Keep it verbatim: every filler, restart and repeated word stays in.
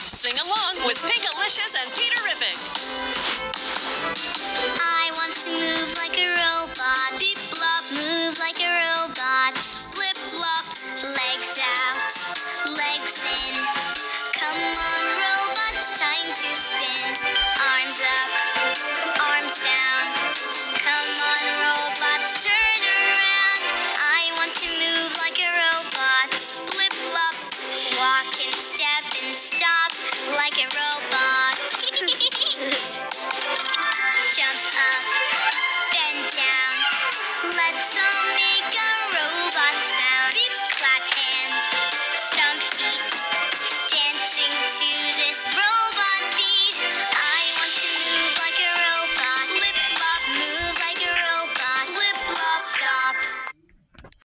Sing along with Pinkalicious and Peter Rippick. I want to move like a